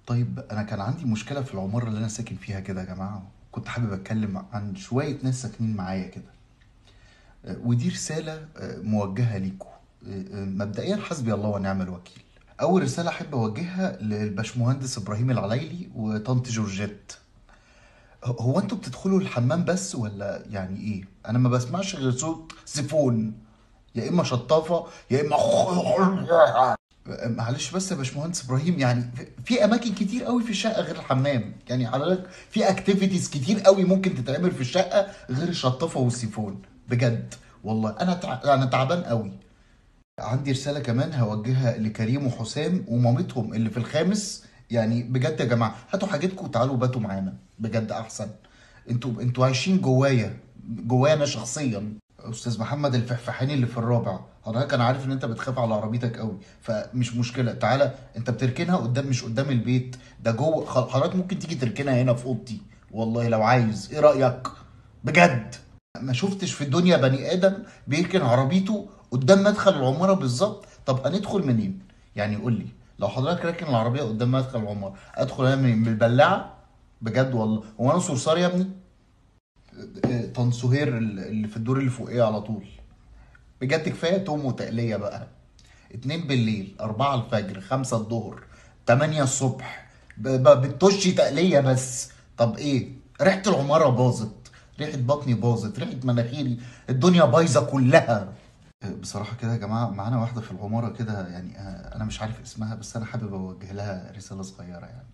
طيب انا كان عندي مشكله في العماره اللي انا ساكن فيها كده يا جماعه. كنت حابب اتكلم عن شويه ناس ساكنين معايا كده. ودي رساله موجهه ليكم. مبدئيا حسبي الله ونعم الوكيل. اول رساله احب اوجهها للباشمهندس ابراهيم العلايلي وطنط جورجيت. هو انتوا بتدخلوا الحمام بس ولا يعني ايه؟ انا ما بسمعش غير صوت سيفون، يا اما شطافه يا اما معلش بس يا باشمهندس ابراهيم، يعني في اماكن كتير قوي في الشقه غير الحمام. يعني حضرتك في اكتيفيتيز كتير قوي ممكن تتعمل في الشقه غير الشطافه والسيفون. بجد والله انا تعبان قوي. عندي رساله كمان هوجهها لكريم وحسام ومامتهم اللي في الخامس. يعني بجد يا جماعه هاتوا حاجتكم وتعالوا باتوا معانا، بجد احسن. انتوا عايشين جوايا انا شخصيا. استاذ محمد الفحفحاني اللي في الرابع، حضرتك انا عارف ان انت بتخاف على عربيتك قوي، فمش مشكله، تعالى انت بتركنها قدام، مش قدام البيت ده جوه. حضرتك ممكن تيجي تركنها هنا في اوضتي والله لو عايز. ايه رايك؟ بجد ما شفتش في الدنيا بني ادم بيركن عربيته قدام مدخل العماره بالظبط. طب هندخل منين؟ يعني قول لي، لو حضرتك راكن العربيه قدام مدخل العماره ادخل انا من البلاعه؟ بجد والله هو انا صرصار يا ابني؟ طن سهير اللي في الدور اللي فوقيه على طول. بجد كفايه توم وتقليه بقى. 2 بالليل، 4 الفجر، 5 الظهر، 8 الصبح، بتطشي تقليه بس. طب ايه؟ ريحه العماره باظت، ريحه بطني باظت، ريحه مناخيري، الدنيا بايظه كلها. بصراحه كده يا جماعه معانا واحده في العماره كده، يعني انا مش عارف اسمها، بس انا حابب اوجه لها رساله صغيره يعني.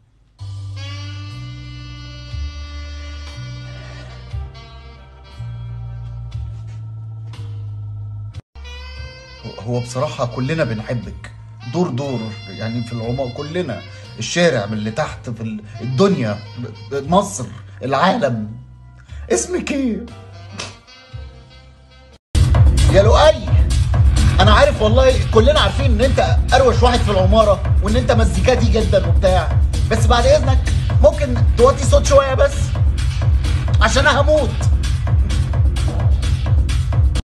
هو بصراحة كلنا بنحبك، دور دور، يعني في العمر كلنا، الشارع من اللي تحت في الدنيا، مصر، العالم. اسمك ايه؟ يا لؤي. انا عارف والله، كلنا عارفين ان انت اروش واحد في العمارة وان انت مزيكاتي جدا وبتاع، بس بعد اذنك ممكن توطي صوت شوية بس عشان انا هموت.